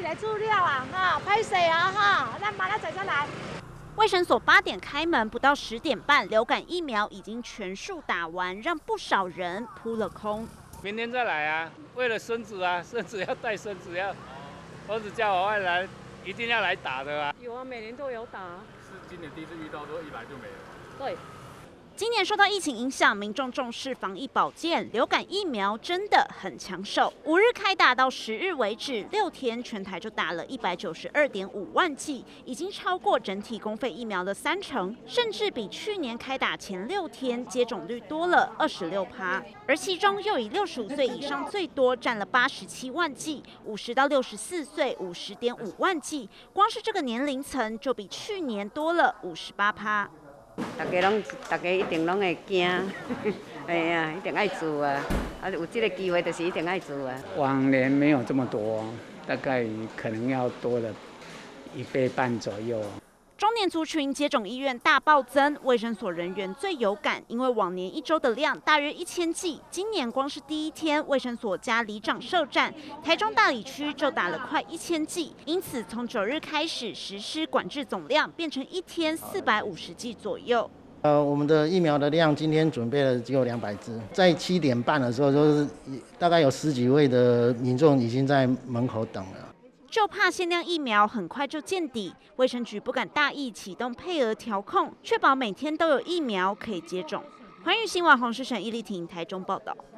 来资料啊，哈，拍谁啊，哈，那马上载上来。 卫生所8点开门，不到10点半，流感疫苗已经全数打完，让不少人扑了空。 明天再来啊，为了孙子啊，孙子要带孙子要，儿子叫我来，一定要来打的啊。 有啊，每年都有打。 是今年第一次遇到说一来就没了。 对。 今年受到疫情影响，民众重视防疫保健，流感疫苗真的很抢手。5日开打到10日为止，6天全台就打了192.5万剂，已经超过整体公费疫苗的30%，甚至比去年开打前6天接种率多了26%。而其中又以65岁以上最多，占了87万剂，50到64岁50.5万剂，光是这个年龄层就比去年多了58%。 大家一定拢会惊，哎呀，一定爱做啊！啊，有这个机会就是一定爱做啊。 往年没有这么多，大概可能要多了1倍半左右。 中年族群接种意愿大暴增，卫生所人员最有感，因为往年1周的量大约1000剂，今年光是第1天，卫生所加里长设站，台中大里区就打了快1000剂，因此从9日开始实施管制总量，变成1天450剂左右。 我们的疫苗的量今天准备了只有200支，在7点半的时候，就是大概有10几位的民众已经在门口等了。 就怕限量疫苗很快就见底，卫生局不敢大意启动配额调控，确保每天都有疫苗可以接种。环宇新闻洪世成、易丽婷台中报道。